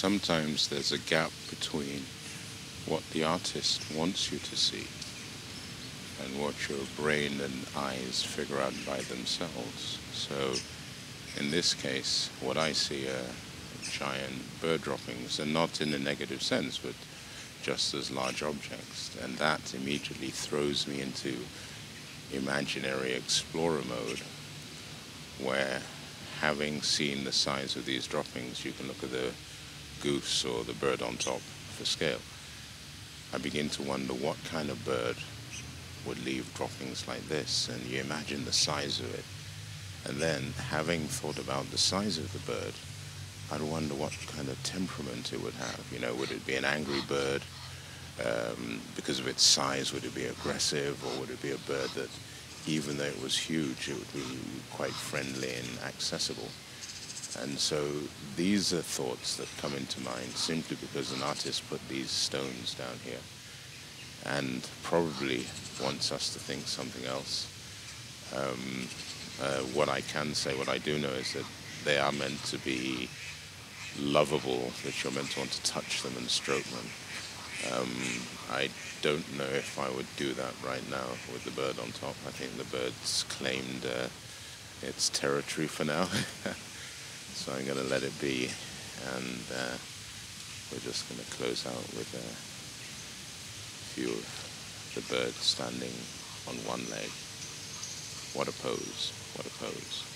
sometimes there's a gap between what the artist wants you to see and what your brain and eyes figure out by themselves. So in this case, what I see are giant bird droppings, and not in a negative sense, but just as large objects. And that immediately throws me into imaginary explorer mode, where, having seen the size of these droppings, you can look at the goose or the bird on top for scale. I begin to wonder what kind of bird would leave droppings like this, and you imagine the size of it. And then, having thought about the size of the bird, I'd wonder what kind of temperament it would have. You know, would it be an angry bird? Because of its size, would it be aggressive, or would it be a bird that, even though it was huge, it would be quite friendly and accessible? And so these are thoughts that come into mind simply because an artist put these stones down here and probably wants us to think something else. What I can say, what I do know, is that they are meant to be lovable, that you're meant to want to touch them and stroke them. I don't know if I would do that right now with the bird on top. I think the bird's claimed its territory for now. So I'm going to let it be, and we're just going to close out with a view of the bird standing on one leg. What a pose, what a pose.